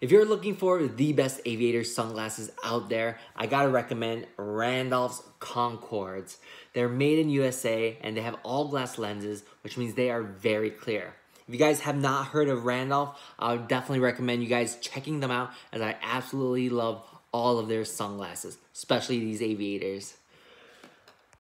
If you're looking for the best aviator sunglasses out there, I gotta recommend Randolph's Concords. They're made in USA and they have all glass lenses, which means they are very clear. If you guys have not heard of Randolph, I would definitely recommend you guys checking them out, as I absolutely love all of their sunglasses, especially these aviators.